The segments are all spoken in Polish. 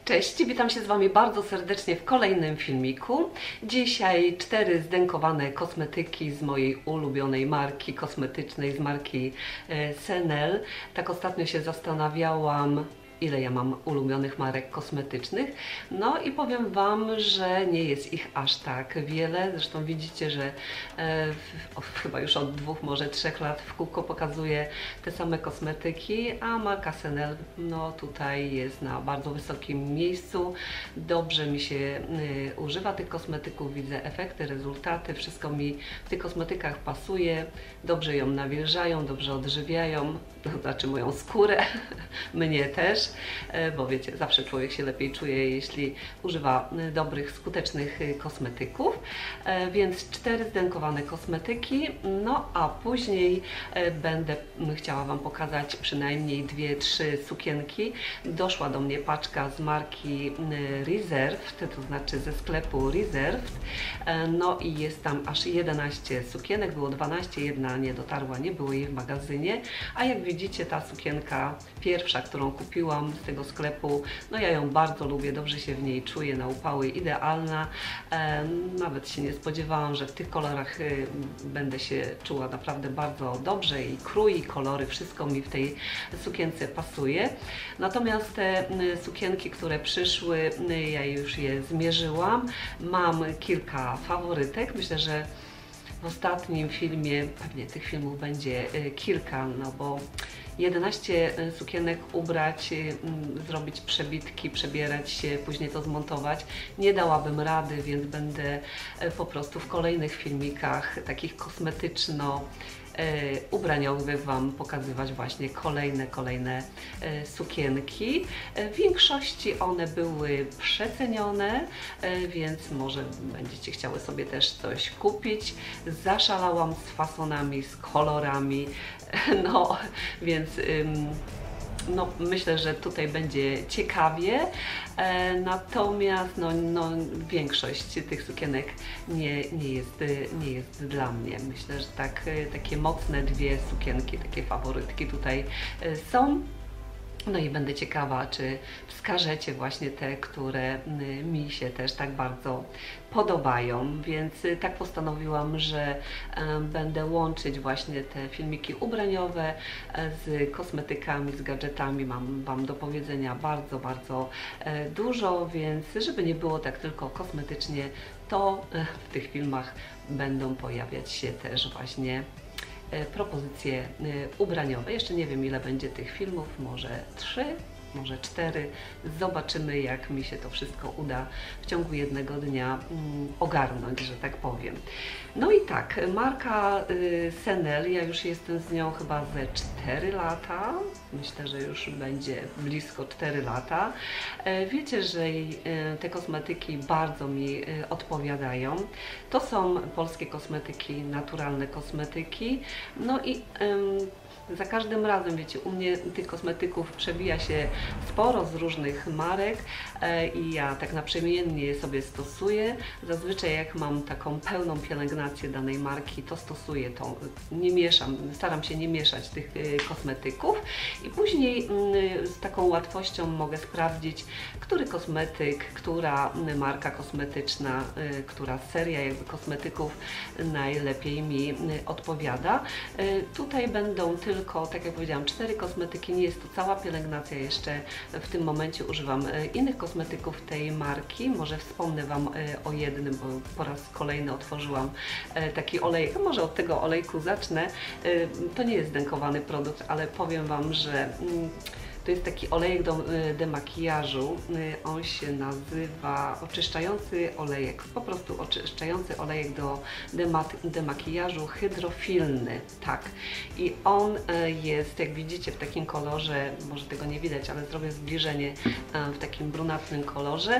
Cześć, witam się z Wami bardzo serdecznie w kolejnym filmiku. Dzisiaj 4 zdękowane kosmetyki z mojej ulubionej marki kosmetycznej, z marki Senel. Tak ostatnio się zastanawiałam, ile ja mam ulubionych marek kosmetycznych. No i powiem Wam, że nie jest ich aż tak wiele. Zresztą widzicie, że chyba już od 2, może 3 lat w kółko pokazuję te same kosmetyki, a marka Senel no tutaj jest na bardzo wysokim miejscu. Dobrze mi się używa tych kosmetyków, widzę efekty, rezultaty, wszystko mi w tych kosmetykach pasuje. Dobrze ją nawilżają, dobrze odżywiają, to znaczy moją skórę, mnie też. Bo wiecie, zawsze człowiek się lepiej czuje, jeśli używa dobrych, skutecznych kosmetyków. Więc 4 zdękowane kosmetyki, no a później będę chciała Wam pokazać przynajmniej 2-3 sukienki. Doszła do mnie paczka z marki Reserved, to znaczy ze sklepu Reserved. No i jest tam aż 11 sukienek, było 12, jedna nie dotarła, nie było jej w magazynie. A jak widzicie, ta sukienka pierwsza, którą kupiłam z tego sklepu, no ja ją bardzo lubię, dobrze się w niej czuję, na upały idealna. Nawet się nie spodziewałam, że w tych kolorach będę się czuła naprawdę bardzo dobrze, i krój, i kolory, wszystko mi w tej sukience pasuje. Natomiast te sukienki, które przyszły, ja już je zmierzyłam. Mam kilka faworytek, myślę, że w ostatnim filmie, pewnie tych filmów będzie kilka, no bo 11 sukienek ubrać, zrobić przebitki, przebierać się, później to zmontować, nie dałabym rady, więc będę po prostu w kolejnych filmikach takich kosmetyczno ubraniowych Wam pokazywać właśnie kolejne sukienki. W większości one były przecenione, więc może będziecie chciały sobie też coś kupić. Zaszalałam z fasonami, z kolorami, no więc no, myślę, że tutaj będzie ciekawie, natomiast no, większość tych sukienek nie jest dla mnie. Myślę, że takie mocne 2 sukienki, takie faworytki tutaj są. No i będę ciekawa, czy wskażecie właśnie te, które mi się też tak bardzo podobają, więc tak postanowiłam, że będę łączyć właśnie te filmiki ubraniowe z kosmetykami, z gadżetami. Mam Wam do powiedzenia bardzo dużo, więc żeby nie było tak tylko kosmetycznie, to w tych filmach będą pojawiać się też właśnie propozycje ubraniowe. Jeszcze nie wiem, ile będzie tych filmów, może 3, może 4. Zobaczymy, jak mi się to wszystko uda w ciągu jednego dnia ogarnąć, że tak powiem. No i tak, marka Senel, ja już jestem z nią chyba ze 4 lata. Myślę, że już będzie blisko 4 lata. Wiecie, że te kosmetyki bardzo mi odpowiadają. To są polskie kosmetyki, naturalne kosmetyki. No i za każdym razem, wiecie, u mnie tych kosmetyków przewija się sporo z różnych marek i ja tak naprzemiennie je sobie stosuję. Zazwyczaj jak mam taką pełną pielęgnację danej marki, to stosuję to, nie mieszam, staram się nie mieszać tych kosmetyków i później z taką łatwością mogę sprawdzić, który kosmetyk, która marka kosmetyczna, która seria jakby kosmetyków najlepiej mi odpowiada. Tutaj będą tylko, tak jak powiedziałam, 4 kosmetyki, nie jest to cała pielęgnacja, jeszcze w tym momencie używam innych kosmetyków tej marki. Może wspomnę Wam o jednym, bo po raz kolejny otworzyłam taki olej, może od tego olejku zacznę. To nie jest zdękowany produkt, ale powiem Wam, że to jest taki olejek do demakijażu, on się nazywa oczyszczający olejek, po prostu oczyszczający olejek do demakijażu hydrofilny, tak. I on jest, jak widzicie, w takim kolorze, może tego nie widać, ale zrobię zbliżenie, w takim brunatnym kolorze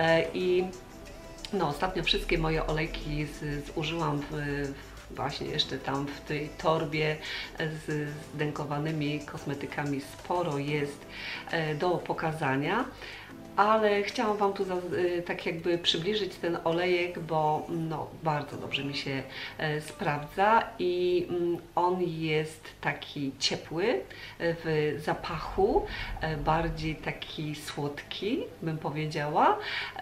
i no, ostatnio wszystkie moje olejki zużyłam właśnie jeszcze tam w tej torbie z zdękowanymi kosmetykami sporo jest do pokazania. ale chciałam Wam tu tak jakby przybliżyć ten olejek, bo no, bardzo dobrze mi się sprawdza i on jest taki ciepły w zapachu, bardziej taki słodki, bym powiedziała,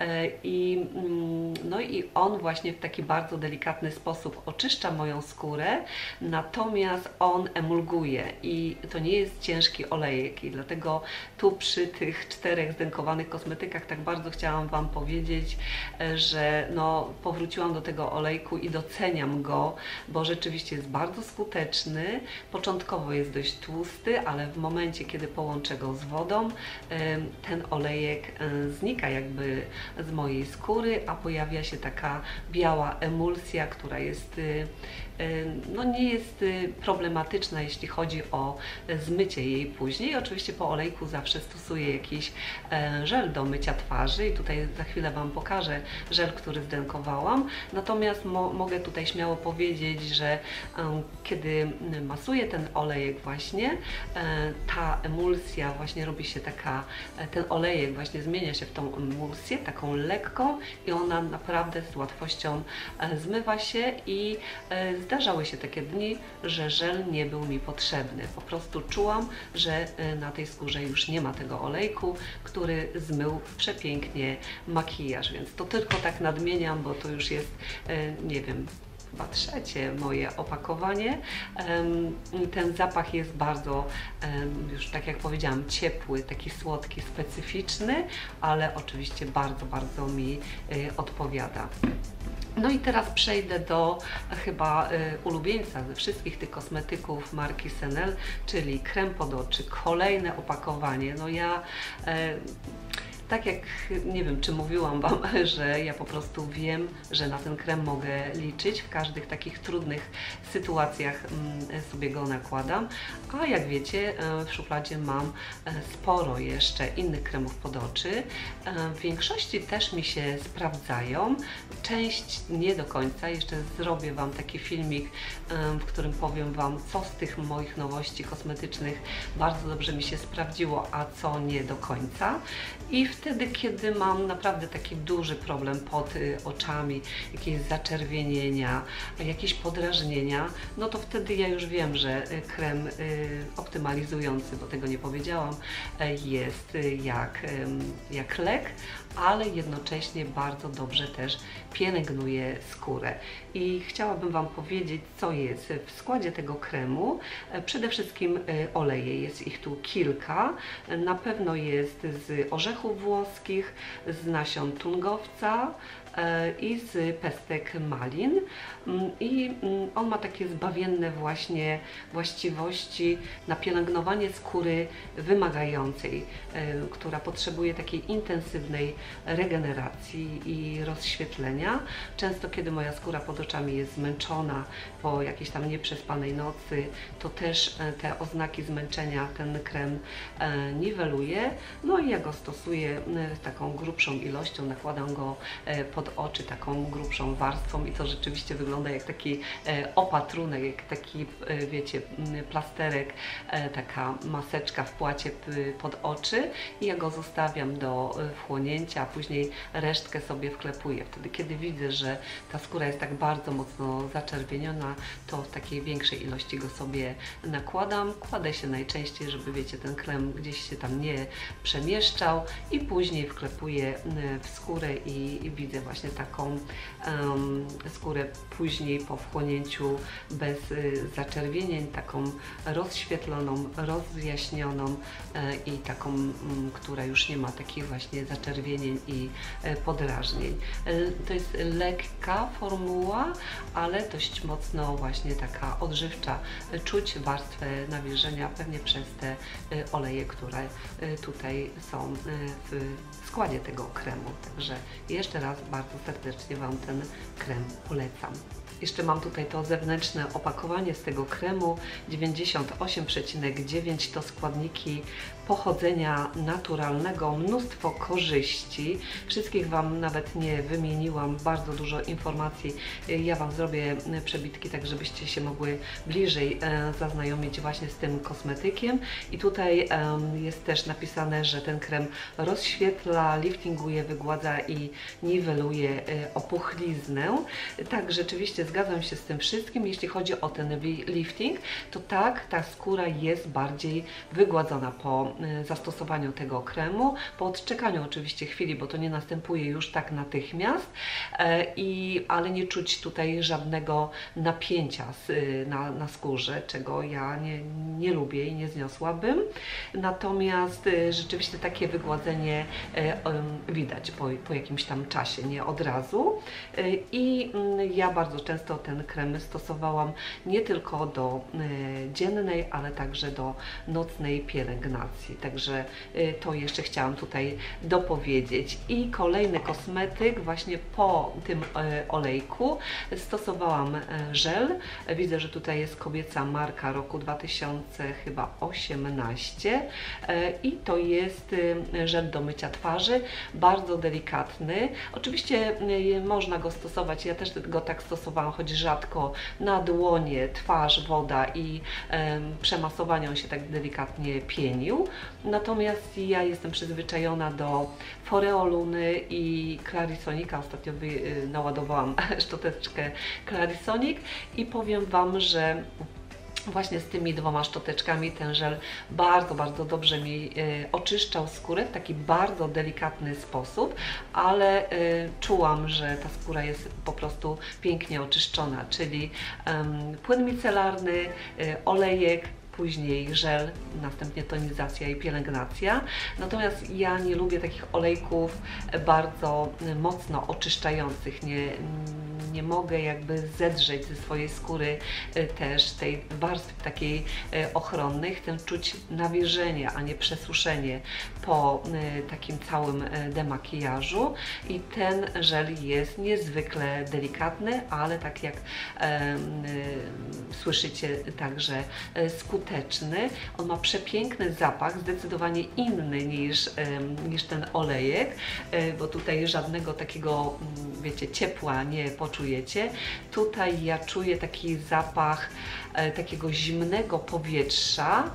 no i on właśnie w taki bardzo delikatny sposób oczyszcza moją skórę, natomiast on emulguje i to nie jest ciężki olejek i dlatego tu przy tych 4 zdękowanych kosmetykach tak bardzo chciałam Wam powiedzieć, że no, powróciłam do tego olejku i doceniam go, bo rzeczywiście jest bardzo skuteczny. Początkowo jest dość tłusty, ale w momencie, kiedy połączę go z wodą, ten olejek znika jakby z mojej skóry, a pojawia się taka biała emulsja, która jest no nie jest problematyczna, jeśli chodzi o zmycie jej później. Oczywiście po olejku zawsze stosuję jakiś żel do mycia twarzy i tutaj za chwilę Wam pokażę żel, który zdękowałam. Natomiast mogę tutaj śmiało powiedzieć, że kiedy masuję ten olejek właśnie, ta emulsja właśnie robi się taka, ten olejek właśnie zmienia się w tą emulsję, taką lekką i ona naprawdę z łatwością zmywa się i zdarzały się takie dni, że żel nie był mi potrzebny. Po prostu czułam, że na tej skórze już nie ma tego olejku, który zmył przepięknie makijaż, więc to tylko tak nadmieniam, bo to już jest, nie wiem, chyba 3. moje opakowanie. Ten zapach jest bardzo, już tak jak powiedziałam, ciepły, taki słodki, specyficzny, ale oczywiście bardzo, bardzo mi odpowiada. No i teraz przejdę do chyba ulubieńca ze wszystkich tych kosmetyków marki Senel, czyli krem pod oczy. Kolejne opakowanie. No ja tak jak, nie wiem, czy mówiłam Wam, że ja po prostu wiem, że na ten krem mogę liczyć. W każdych takich trudnych sytuacjach sobie go nakładam. A jak wiecie, w szufladzie mam sporo jeszcze innych kremów pod oczy. W większości też mi się sprawdzają. Część nie do końca. Jeszcze zrobię Wam taki filmik, w którym powiem Wam, co z tych moich nowości kosmetycznych bardzo dobrze mi się sprawdziło, a co nie do końca. I wtedy, kiedy mam naprawdę taki duży problem pod oczami, jakieś zaczerwienienia, jakieś podrażnienia, no to wtedy ja już wiem, że krem optymalizujący, bo tego nie powiedziałam, jest jak lek, ale jednocześnie bardzo dobrze też pielęgnuje skórę. I chciałabym Wam powiedzieć, co jest w składzie tego kremu. Przede wszystkim oleje, jest ich tu kilka. Na pewno jest z orzechów włoskich, z nasion tungowca i z pestek malin. I on ma takie zbawienne właśnie właściwości na pielęgnowanie skóry wymagającej, która potrzebuje takiej intensywnej regeneracji i rozświetlenia. Często, kiedy moja skóra pod oczami jest zmęczona po jakiejś tam nieprzespanej nocy, to też te oznaki zmęczenia ten krem niweluje. No i ja go stosuję z taką grubszą ilością, nakładam go pod oczy taką grubszą warstwą i to rzeczywiście wygląda jak taki opatrunek, jak taki, wiecie, plasterek, taka maseczka w płacie pod oczy i ja go zostawiam do wchłonięcia, a później resztkę sobie wklepuję. Wtedy, kiedy widzę, że ta skóra jest tak bardzo mocno zaczerwieniona, to w takiej większej ilości go sobie nakładam. Kładę się najczęściej, żeby, wiecie, ten krem gdzieś się tam nie przemieszczał i później wklepuję w skórę i widzę właśnie taką skórę później po wchłonięciu bez zaczerwienień, taką rozświetloną, rozjaśnioną i taką, która już nie ma takich właśnie zaczerwienień i podrażnień. To jest lekka formuła, ale dość mocno właśnie taka odżywcza. Czuć warstwę nawilżenia pewnie przez te oleje, które tutaj są w składzie tego kremu. Także jeszcze raz bardzo serdecznie Wam ten krem polecam. Jeszcze mam tutaj to zewnętrzne opakowanie z tego kremu, 98,9 to składniki pochodzenia naturalnego, mnóstwo korzyści. Wszystkich Wam nawet nie wymieniłam, bardzo dużo informacji. Ja Wam zrobię przebitki, tak żebyście się mogły bliżej zaznajomić właśnie z tym kosmetykiem. I tutaj jest też napisane, że ten krem rozświetla, liftinguje, wygładza i niweluje opuchliznę. Tak, rzeczywiście zgadzam się z tym wszystkim. Jeśli chodzi o ten lifting, to tak, ta skóra jest bardziej wygładzona po zastosowaniu tego kremu, po odczekaniu oczywiście chwili, bo to nie następuje już tak natychmiast, ale nie czuć tutaj żadnego napięcia na skórze, czego ja nie lubię i nie zniosłabym. Natomiast rzeczywiście takie wygładzenie widać po jakimś tam czasie, nie od razu. I ja bardzo często ten krem stosowałam nie tylko do dziennej, ale także do nocnej pielęgnacji. Także to jeszcze chciałam tutaj dopowiedzieć. I kolejny kosmetyk, właśnie po tym olejku stosowałam żel. Widzę, że tutaj jest kobieca marka roku 2018 i to jest żel do mycia twarzy, bardzo delikatny. Oczywiście można go stosować, ja też go tak stosowałam, choć rzadko, na dłonie, twarz, woda i przemasowanie on się tak delikatnie pienił. Natomiast ja jestem przyzwyczajona do Foreoluny i Clarisonika. Ostatnio naładowałam szczoteczkę Clarisonic i powiem Wam, że właśnie z tymi dwoma szczoteczkami ten żel bardzo, bardzo dobrze mi oczyszczał skórę w taki bardzo delikatny sposób, ale czułam, że ta skóra jest po prostu pięknie oczyszczona, czyli płyn micelarny, olejek, później żel, następnie tonizacja i pielęgnacja. Natomiast ja nie lubię takich olejków bardzo mocno oczyszczających. Nie mogę jakby zedrzeć ze swojej skóry też tej warstwy takiej ochronnej. Chcę czuć nawilżenie, a nie przesuszenie po takim całym demakijażu. I ten żel jest niezwykle delikatny, ale tak jak słyszycie, także skuteczny. On ma przepiękny zapach, zdecydowanie inny niż ten olejek, bo tutaj żadnego takiego, wiecie, ciepła nie poczujecie. Tutaj ja czuję taki zapach takiego zimnego powietrza,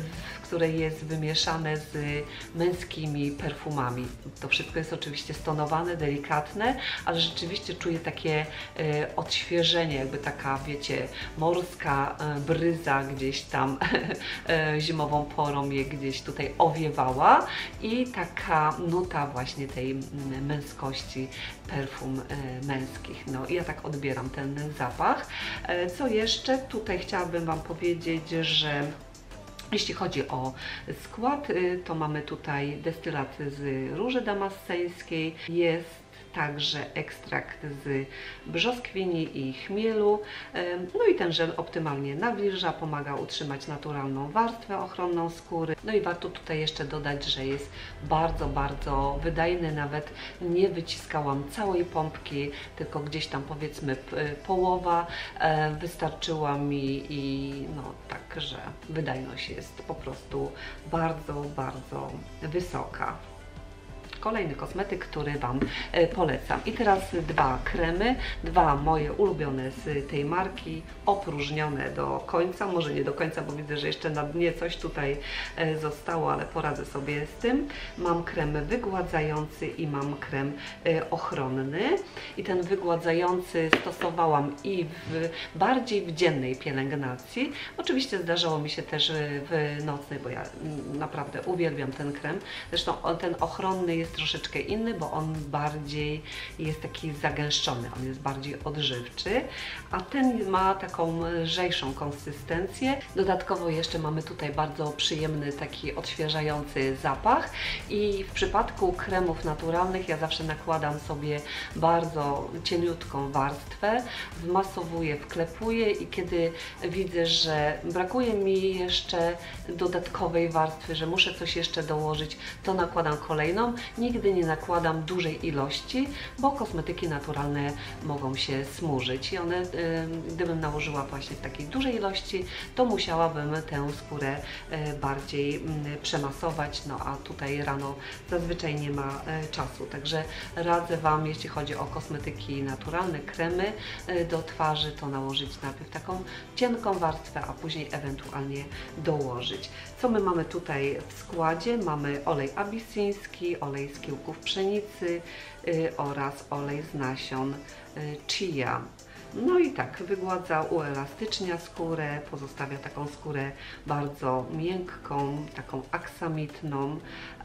które jest wymieszane z męskimi perfumami. To wszystko jest oczywiście stonowane, delikatne, ale rzeczywiście czuję takie odświeżenie, jakby taka, wiecie, morska bryza gdzieś tam zimową porą mnie gdzieś tutaj owiewała i taka nuta właśnie tej męskości perfum męskich. No i ja tak odbieram ten zapach. Co jeszcze? Tutaj chciałabym Wam powiedzieć, że jeśli chodzi o skład, to mamy tutaj destylat z róży damasceńskiej, jest także ekstrakt z brzoskwini i chmielu. No i ten żel optymalnie nawilża, pomaga utrzymać naturalną warstwę ochronną skóry. No i warto tutaj jeszcze dodać, że jest bardzo, bardzo wydajny. Nawet nie wyciskałam całej pompki, tylko gdzieś tam powiedzmy połowa wystarczyła mi i no także wydajność jest po prostu bardzo, bardzo wysoka. Kolejny kosmetyk, który Wam polecam. I teraz dwa kremy, dwa moje ulubione z tej marki, opróżnione do końca, może nie do końca, bo widzę, że jeszcze na dnie coś tutaj zostało, ale poradzę sobie z tym. Mam krem wygładzający i mam krem ochronny. I ten wygładzający stosowałam i bardziej w dziennej pielęgnacji. Oczywiście zdarzało mi się też w nocnej, bo ja naprawdę uwielbiam ten krem. Zresztą ten ochronny jest troszeczkę inny, bo on bardziej jest taki zagęszczony, on jest bardziej odżywczy, a ten ma taką lżejszą konsystencję. Dodatkowo jeszcze mamy tutaj bardzo przyjemny, taki odświeżający zapach i w przypadku kremów naturalnych ja zawsze nakładam sobie bardzo cieniutką warstwę, wmasowuję, wklepuję i kiedy widzę, że brakuje mi jeszcze dodatkowej warstwy, że muszę coś jeszcze dołożyć, to nakładam kolejną. nigdy nie nakładam dużej ilości, bo kosmetyki naturalne mogą się smurzyć i one, gdybym nałożyła właśnie w takiej dużej ilości, to musiałabym tę skórę bardziej przemasować, no a tutaj rano zazwyczaj nie ma czasu, także radzę Wam, jeśli chodzi o kosmetyki naturalne, kremy do twarzy, to nałożyć najpierw taką cienką warstwę, a później ewentualnie dołożyć. Co my mamy tutaj w składzie? Mamy olej abisyński, olej z kiełków pszenicy oraz olej z nasion chia. No i tak, wygładza, uelastycznia skórę, pozostawia taką skórę bardzo miękką, taką aksamitną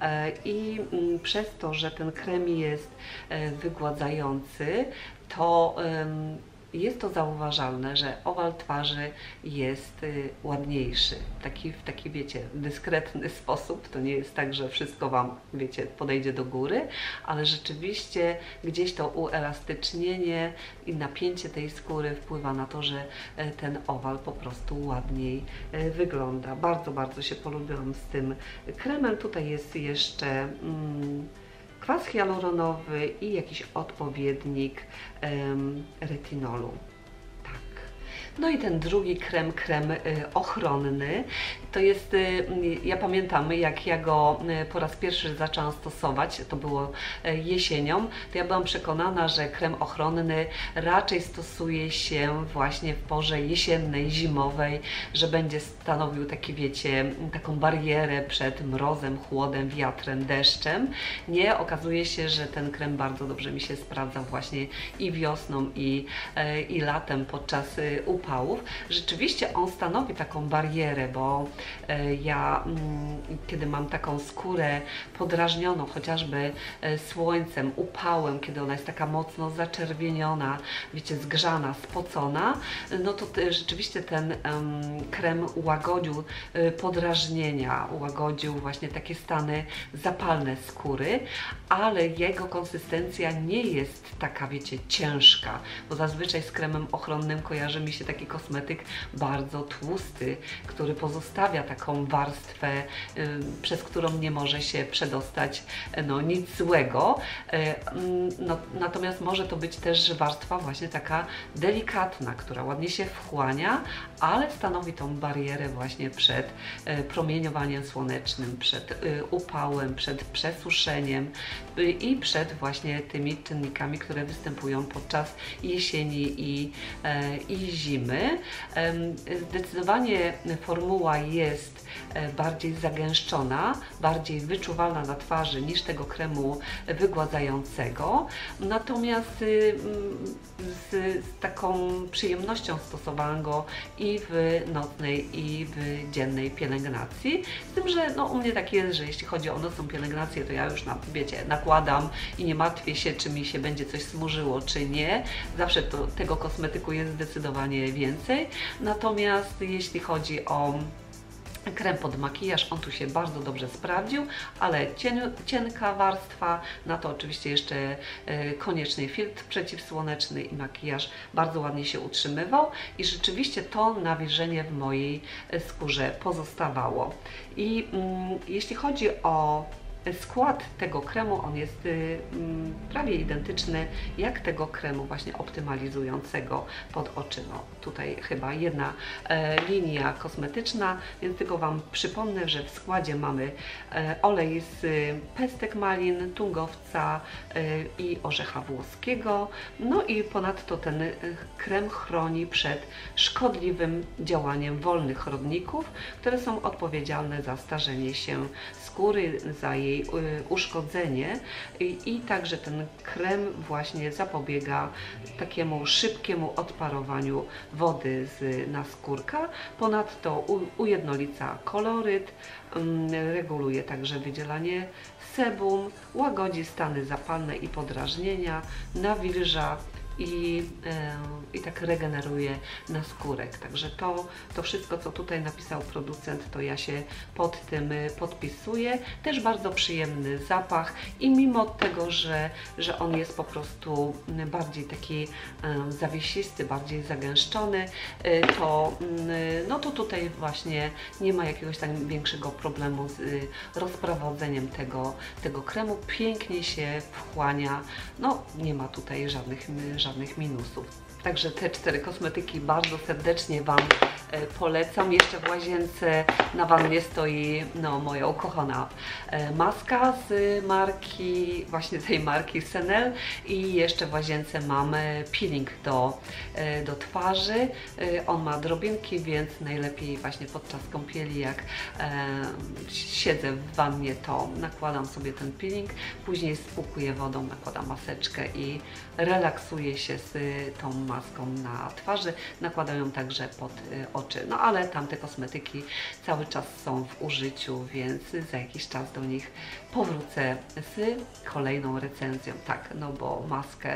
i przez to, że ten krem jest wygładzający, to jest to zauważalne, że owal twarzy jest ładniejszy, w taki wiecie, dyskretny sposób. To nie jest tak, że wszystko Wam, wiecie, podejdzie do góry, ale rzeczywiście gdzieś to uelastycznienie i napięcie tej skóry wpływa na to, że ten owal po prostu ładniej wygląda. Bardzo, bardzo się polubiłam z tym kremem. Tutaj jest jeszcze kwas hialuronowy i jakiś odpowiednik retinolu. Tak. No i ten drugi krem ochronny, to jest, ja pamiętam, jak ja go po raz pierwszy zaczęłam stosować, to było jesienią, to ja byłam przekonana, że krem ochronny raczej stosuje się właśnie w porze jesiennej, zimowej, że będzie stanowił taki, wiecie, taką barierę przed mrozem, chłodem, wiatrem, deszczem. Nie, okazuje się, że ten krem bardzo dobrze mi się sprawdza właśnie i wiosną, i latem podczas upałów. Rzeczywiście on stanowi taką barierę, bo ja, kiedy mam taką skórę podrażnioną chociażby słońcem, upałem, kiedy ona jest taka mocno zaczerwieniona, wiecie, zgrzana, spocona, no to rzeczywiście ten krem łagodził podrażnienia, łagodził właśnie takie stany zapalne skóry, ale jego konsystencja nie jest taka, wiecie, ciężka, bo zazwyczaj z kremem ochronnym kojarzy mi się taki kosmetyk bardzo tłusty, który pozostawia taką warstwę, przez którą nie może się przedostać no, nic złego. No, natomiast może to być też warstwa właśnie taka delikatna, która ładnie się wchłania, ale stanowi tą barierę właśnie przed promieniowaniem słonecznym, przed upałem, przed przesuszeniem i przed właśnie tymi czynnikami, które występują podczas jesieni i zimy. Zdecydowanie formuła jest bardziej zagęszczona, bardziej wyczuwalna na twarzy niż tego kremu wygładzającego. Natomiast z taką przyjemnością stosowałam go i w nocnej, i w dziennej pielęgnacji. Z tym, że no, u mnie tak jest, że jeśli chodzi o nocną pielęgnację, to ja już wiecie, nakładam i nie martwię się, czy mi się będzie coś smurzyło, czy nie. Zawsze tego kosmetyku jest zdecydowanie więcej. Natomiast jeśli chodzi o krem pod makijaż, on tu się bardzo dobrze sprawdził, ale cienka warstwa, na to oczywiście jeszcze konieczny filtr przeciwsłoneczny i makijaż bardzo ładnie się utrzymywał i rzeczywiście to nawilżenie w mojej skórze pozostawało. I jeśli chodzi o skład tego kremu, on jest prawie identyczny jak tego kremu właśnie optymalizującego pod oczy. No, tutaj chyba jedna linia kosmetyczna, więc tylko Wam przypomnę, że w składzie mamy olej z pestek malin, tungowca i orzecha włoskiego. No i ponadto ten krem chroni przed szkodliwym działaniem wolnych rodników, które są odpowiedzialne za starzenie się skóry, za jej uszkodzenie i także ten krem właśnie zapobiega takiemu szybkiemu odparowaniu wody z naskórka. Ponadto ujednolica koloryt, reguluje także wydzielanie sebum, łagodzi stany zapalne i podrażnienia, nawilża i tak regeneruje naskórek. Także to wszystko, co tutaj napisał producent, to ja się pod tym podpisuję. Też bardzo przyjemny zapach i mimo tego, że on jest po prostu bardziej taki zawiesisty, bardziej zagęszczony, to tutaj właśnie nie ma jakiegoś tak większego problemu z rozprowadzeniem tego kremu. Pięknie się wchłania, no nie ma tutaj żadnych minusów. Także te 4 kosmetyki bardzo serdecznie Wam polecam. Jeszcze w łazience na wannie stoi moja ukochana maska z marki, właśnie tej marki Senel, i jeszcze w łazience mamy peeling do twarzy. On ma drobinki, więc najlepiej właśnie podczas kąpieli, jak siedzę w wannie, to nakładam sobie ten peeling, później spłukuję wodą, nakładam maseczkę i relaksuję się z tą maską na twarzy. Nakładam ją także pod oczy. No ale tamte kosmetyki cały czas są w użyciu, więc za jakiś czas do nich powrócę z kolejną recenzją. Tak, no bo maskę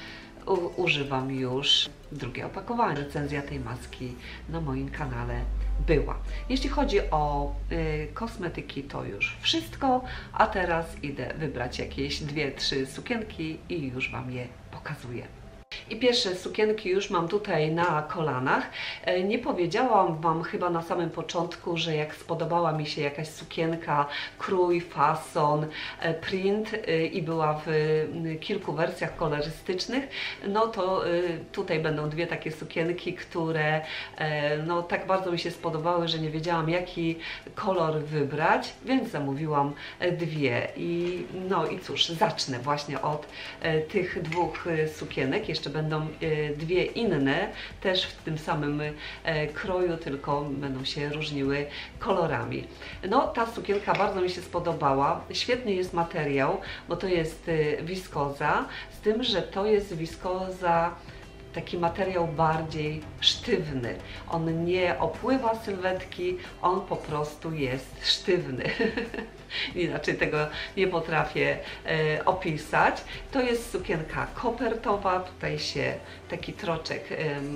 używam już drugie opakowanie. Recenzja tej maski na moim kanale była. Jeśli chodzi o kosmetyki, to już wszystko, a teraz idę wybrać jakieś 2-3 sukienki i już Wam je pokazuję. I pierwsze sukienki już mam tutaj na kolanach. Nie powiedziałam Wam chyba na samym początku, że jak spodobała mi się jakaś sukienka, krój, fason, print i była w kilku wersjach kolorystycznych, no to tutaj będą 2 takie sukienki, które no tak bardzo mi się spodobały, że nie wiedziałam, jaki kolor wybrać, więc zamówiłam 2. No i cóż, zacznę właśnie od tych 2 sukienek. Jeszcze będą 2 inne, też w tym samym kroju, tylko będą się różniły kolorami. No, ta sukienka bardzo mi się spodobała. Świetny jest materiał, bo to jest wiskoza, z tym, że to jest wiskoza, taki materiał bardziej sztywny. On nie opływa sylwetki, on po prostu jest sztywny. Inaczej tego nie potrafię opisać. To jest sukienka kopertowa, tutaj się taki troczek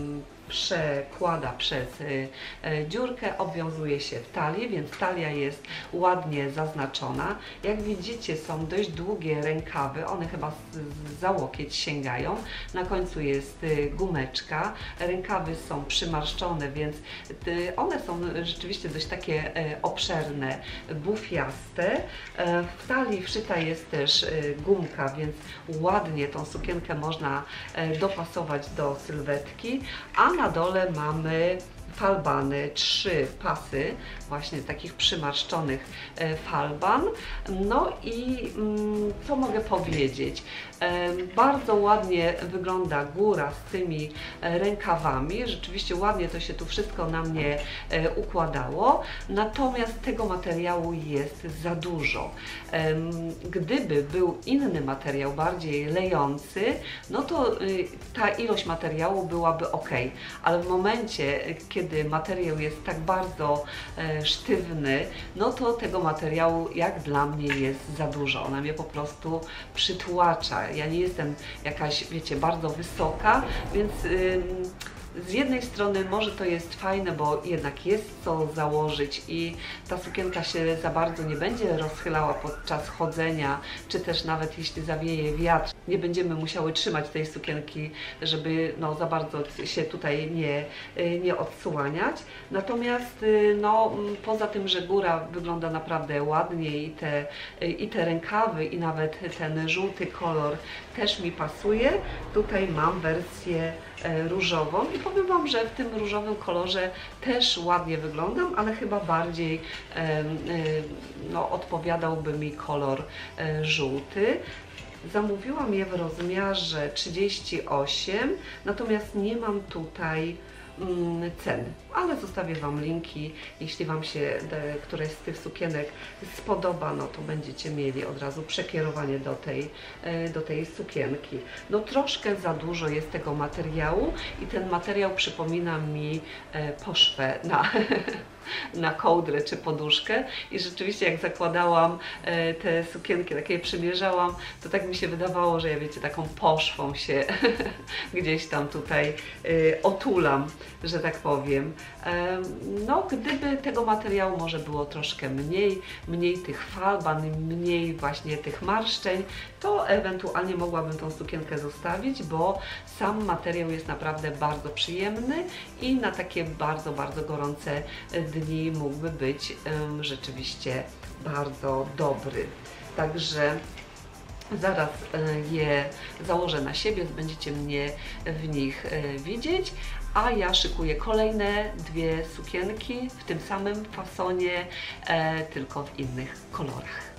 przekłada przez dziurkę, obwiązuje się w talię, więc talia jest ładnie zaznaczona. Jak widzicie, są dość długie rękawy, one chyba za łokieć sięgają. Na końcu jest gumeczka, rękawy są przymarszczone, więc one są rzeczywiście dość takie obszerne, bufiaste. W talii wszyta jest też gumka, więc ładnie tą sukienkę można dopasować do sylwetki, a na dole mamy falbany, 3 pasy właśnie takich przymarszczonych falban. No i co mogę powiedzieć? Bardzo ładnie wygląda góra z tymi rękawami. Rzeczywiście ładnie to się tu wszystko na mnie układało. Natomiast tego materiału jest za dużo. Gdyby był inny materiał, bardziej lejący, no to ta ilość materiału byłaby ok. Ale w momencie, kiedy materiał jest tak bardzo sztywny, no to tego materiału jak dla mnie jest za dużo. Ona mnie po prostu przytłacza. Ja nie jestem jakaś, wiecie, bardzo wysoka, więc z jednej strony może to jest fajne, bo jednak jest co założyć i ta sukienka się za bardzo nie będzie rozchylała podczas chodzenia, czy też nawet jeśli zawieje wiatr, nie będziemy musiały trzymać tej sukienki, żeby no, za bardzo się tutaj nie odsłaniać. Natomiast no, poza tym, że góra wygląda naprawdę ładnie i te rękawy i nawet ten żółty kolor też mi pasuje, tutaj mam wersję różową i powiem Wam, że w tym różowym kolorze też ładnie wyglądam, ale chyba bardziej no, odpowiadałby mi kolor żółty. Zamówiłam je w rozmiarze 38, natomiast nie mam tutaj ceny, ale zostawię Wam linki. Jeśli Wam się któreś z tych sukienek spodoba, no to będziecie mieli od razu przekierowanie do tej sukienki. No troszkę za dużo jest tego materiału i ten materiał przypomina mi poszwę na kołdrę czy poduszkę i rzeczywiście jak zakładałam te sukienki, takie przymierzałam, to tak mi się wydawało, że ja wiecie, taką poszwą się gdzieś tam tutaj otulam, że tak powiem. No, gdyby tego materiału może było troszkę mniej tych falban, mniej właśnie tych marszczeń, to ewentualnie mogłabym tą sukienkę zostawić, bo sam materiał jest naprawdę bardzo przyjemny i na takie bardzo, bardzo gorące dni mógłby być rzeczywiście bardzo dobry. Także zaraz je założę na siebie, będziecie mnie w nich widzieć, a ja szykuję kolejne dwie sukienki w tym samym fasonie, tylko w innych kolorach.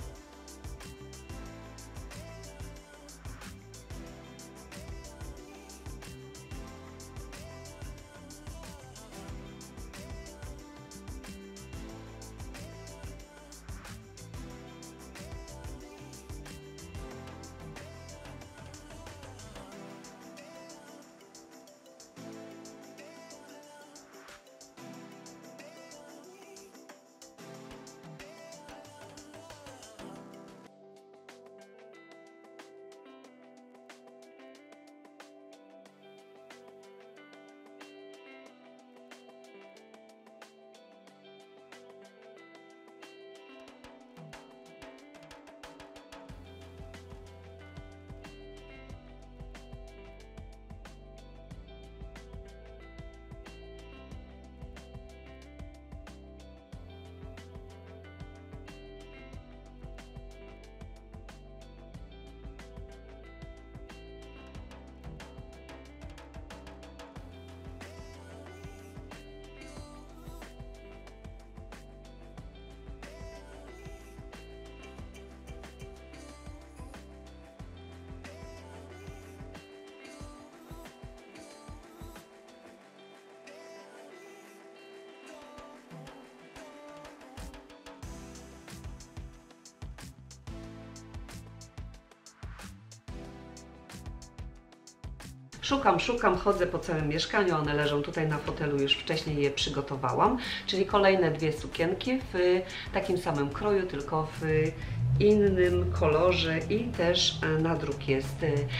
Szukam, chodzę po całym mieszkaniu, one leżą tutaj na fotelu, już wcześniej je przygotowałam, czyli kolejne dwie sukienki w takim samym kroju, tylko w innym kolorze i też nadruk jest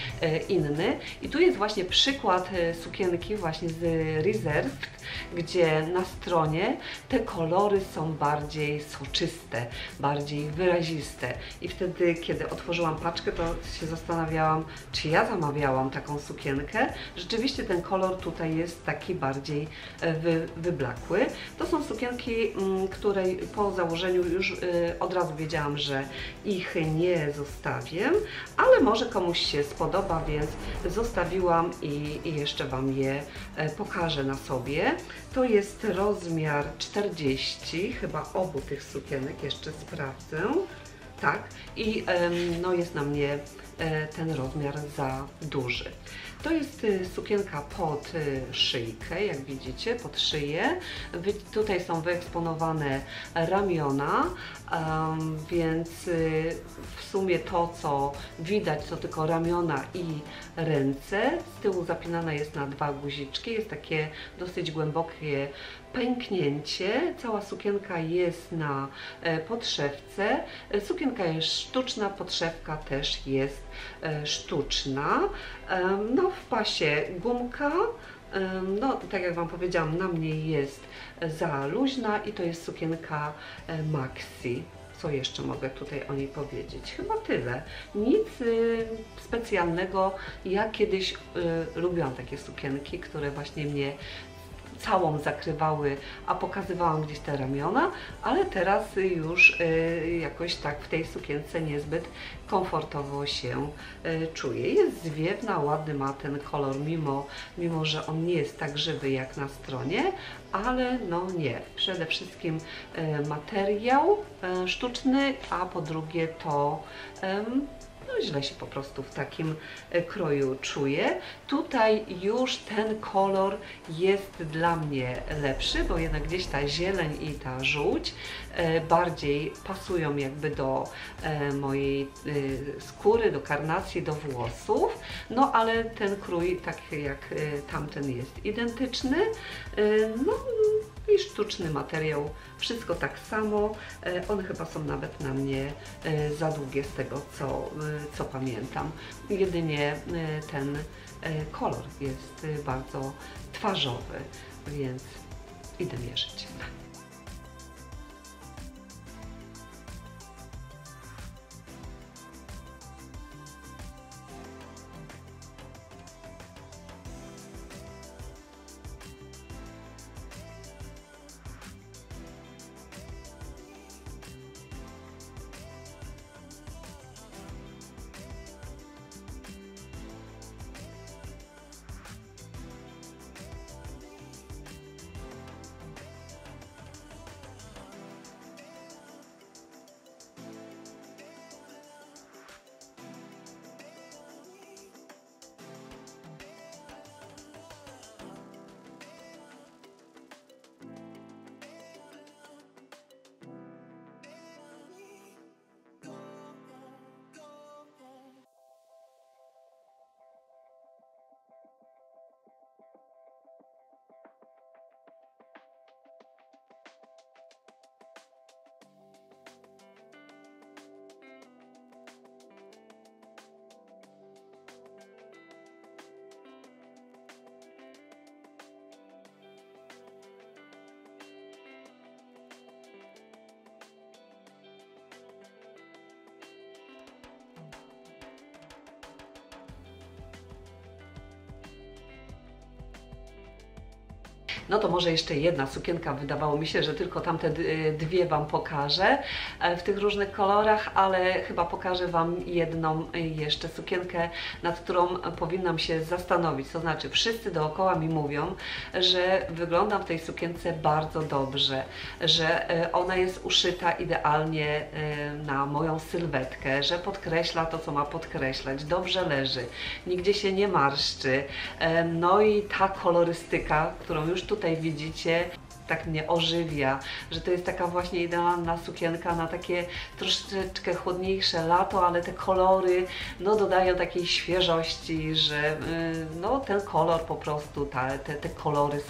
inny. I tu jest właśnie przykład sukienki właśnie z Reserved, gdzie na stronie te kolory są bardziej soczyste, bardziej wyraziste. I wtedy, kiedy otworzyłam paczkę, to się zastanawiałam, czy ja zamawiałam taką sukienkę. Rzeczywiście ten kolor tutaj jest taki bardziej wyblakły. To są sukienki, które po założeniu już od razu wiedziałam, że ich nie zostawię, ale może komuś się spodoba, więc zostawiłam i jeszcze Wam je pokażę na sobie. To jest rozmiar 40, chyba obu tych sukienek, jeszcze sprawdzę. Tak, i no jest na mnie ten rozmiar za duży. To jest sukienka pod szyjkę, jak widzicie, pod szyję. Tutaj są wyeksponowane ramiona, więc w sumie to, co widać, to tylko ramiona i ręce. Z tyłu zapinana jest na dwa guziczki, jest takie dosyć głębokie pęknięcie. Cała sukienka jest na podszewce. Sukienka jest sztuczna, podszewka też jest sztuczna. No, w pasie gumka. No, tak jak Wam powiedziałam, na mnie jest za luźna i to jest sukienka maxi. Co jeszcze mogę tutaj o niej powiedzieć? Chyba tyle. Nic specjalnego. Ja kiedyś lubiłam takie sukienki, które właśnie mnie całą zakrywały, a pokazywałam gdzieś te ramiona, ale teraz już jakoś tak w tej sukience niezbyt komfortowo się czuję. Jest zwiewna, ładny ma ten kolor, mimo że on nie jest tak żywy jak na stronie, ale no nie. Przede wszystkim materiał sztuczny, a po drugie to no źle się po prostu w takim kroju czuję. Tutaj już ten kolor jest dla mnie lepszy, bo jednak gdzieś ta zieleń i ta żółć bardziej pasują jakby do mojej skóry, do karnacji, do włosów. No ale ten krój, tak jak tamten, jest identyczny. No i sztuczny materiał, wszystko tak samo. One chyba są nawet na mnie za długie z tego, co pamiętam. Jedynie ten kolor jest bardzo twarzowy, więc idę mierzyć. No to może jeszcze jedna sukienka, wydawało mi się, że tylko tamte dwie Wam pokażę w tych różnych kolorach, ale chyba pokażę Wam jedną jeszcze sukienkę, nad którą powinnam się zastanowić. To znaczy, wszyscy dookoła mi mówią, że wyglądam w tej sukience bardzo dobrze, że ona jest uszyta idealnie na moją sylwetkę, że podkreśla to, co ma podkreślać, dobrze leży, nigdzie się nie marszczy. No i ta kolorystyka, którą już tutaj widzicie, tak mnie ożywia, że to jest taka właśnie idealna sukienka na takie troszeczkę chłodniejsze lato, ale te kolory no, dodają takiej świeżości, że no, ten kolor po prostu, te kolory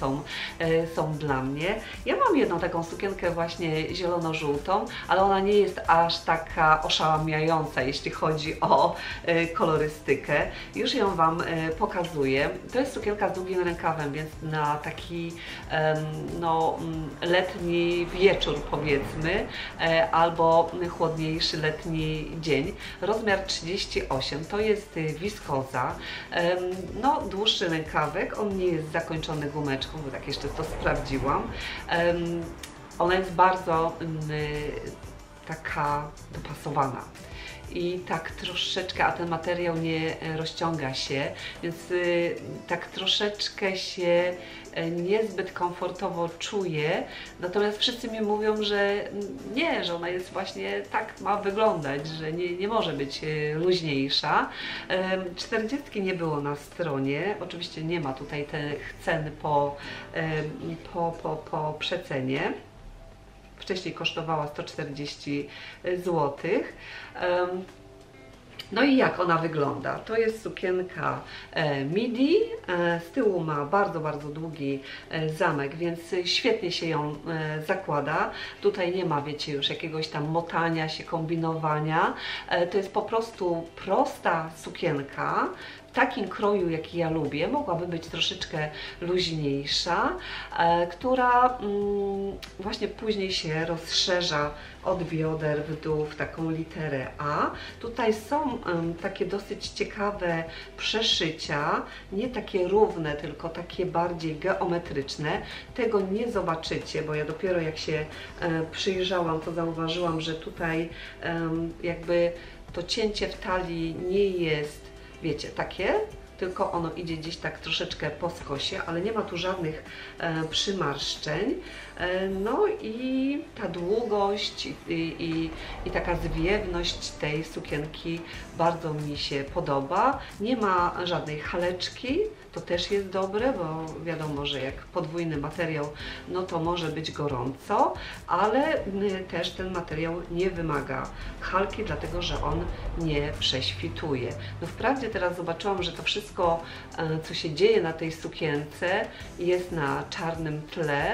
są dla mnie. Ja mam jedną taką sukienkę właśnie zielono-żółtą, ale ona nie jest aż taka oszałamiająca, jeśli chodzi o kolorystykę. Już ją Wam pokazuję. To jest sukienka z długim rękawem, więc na taki no, letni wieczór powiedzmy, albo chłodniejszy letni dzień. Rozmiar 38, to jest wiskoza, no dłuższy rękawek, on nie jest zakończony gumeczką, bo tak jeszcze to sprawdziłam. Ona jest bardzo taka dopasowana. I tak troszeczkę, a ten materiał nie rozciąga się, więc tak troszeczkę się niezbyt komfortowo czuję, natomiast wszyscy mi mówią, że nie, że ona jest właśnie tak ma wyglądać, że nie może być luźniejsza. 40 nie było na stronie, oczywiście nie ma tutaj tych cen po przecenie. Wcześniej kosztowała 140 zł. No i jak ona wygląda? To jest sukienka midi, z tyłu ma bardzo, bardzo długi zamek, więc świetnie się ją zakłada. Tutaj nie ma, wiecie, już jakiegoś tam motania się, kombinowania. To jest po prostu prosta sukienka, w takim kroju, jaki ja lubię, mogłaby być troszeczkę luźniejsza, która właśnie później się rozszerza od bioder w dół w taką literę A. Tutaj są takie dosyć ciekawe przeszycia, nie takie równe, tylko takie bardziej geometryczne. Tego nie zobaczycie, bo ja dopiero jak się przyjrzałam, to zauważyłam, że tutaj jakby to cięcie w talii nie jest, wiecie, takie, tylko ono idzie gdzieś tak troszeczkę po skosie, ale nie ma tu żadnych przymarszczeń. No i ta długość i taka zwiewność tej sukienki bardzo mi się podoba. Nie ma żadnej haleczki, to też jest dobre, bo wiadomo, że jak podwójny materiał, no to może być gorąco, ale też ten materiał nie wymaga halki, dlatego że on nie prześwituje. No wprawdzie teraz zobaczyłam, że to wszystko, co się dzieje na tej sukience, jest na czarnym tle,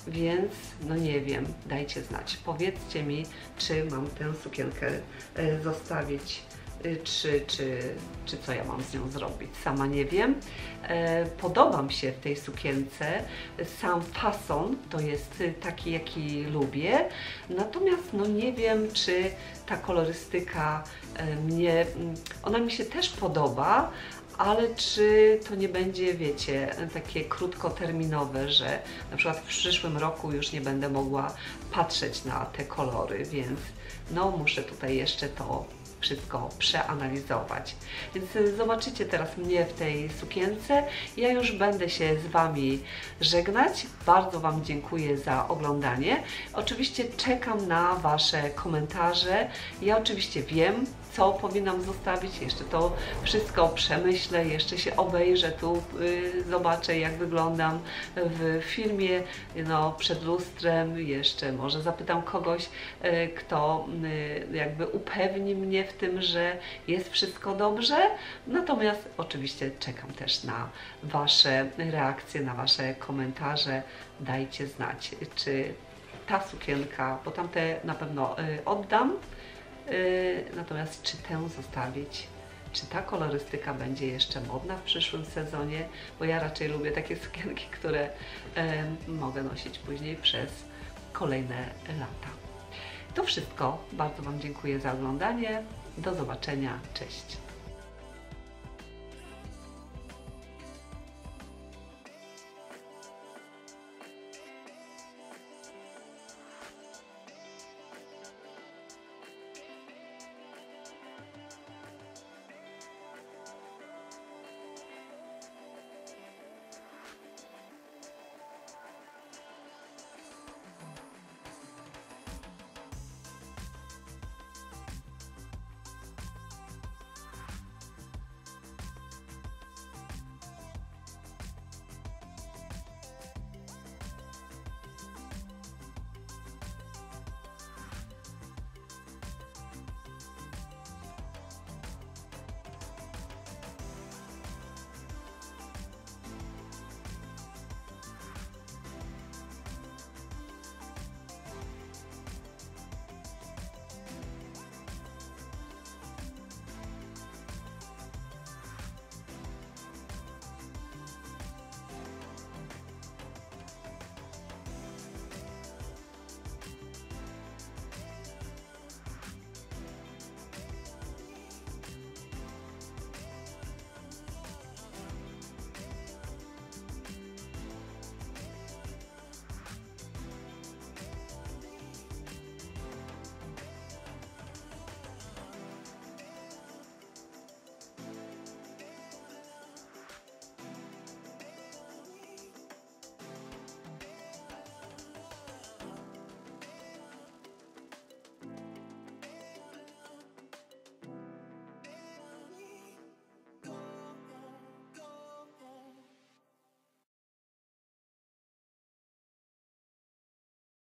więc no nie wiem, dajcie znać. Powiedzcie mi, czy mam tę sukienkę zostawić, czy co ja mam z nią zrobić. Sama nie wiem. Podoba mi się w tej sukience. Sam fason to jest taki, jaki lubię. Natomiast no nie wiem, czy ta kolorystyka ona mi się też podoba, ale czy to nie będzie, wiecie, takie krótkoterminowe, że na przykład w przyszłym roku już nie będę mogła patrzeć na te kolory, więc no muszę tutaj jeszcze to wszystko przeanalizować. Więc zobaczycie teraz mnie w tej sukience. Ja już będę się z Wami żegnać. Bardzo Wam dziękuję za oglądanie. Oczywiście czekam na Wasze komentarze. Ja oczywiście wiem, co powinnam zostawić. Jeszcze to wszystko przemyślę, jeszcze się obejrzę tu, zobaczę, jak wyglądam w filmie, no, przed lustrem. Jeszcze może zapytam kogoś, kto jakby upewni mnie w tym, że jest wszystko dobrze. Natomiast oczywiście czekam też na Wasze reakcje, na Wasze komentarze. Dajcie znać, czy ta sukienka, bo tamte na pewno oddam, natomiast czy tę zostawić, czy ta kolorystyka będzie jeszcze modna w przyszłym sezonie, bo ja raczej lubię takie sukienki, które mogę nosić później przez kolejne lata. To wszystko. Bardzo Wam dziękuję za oglądanie. Do zobaczenia. Cześć.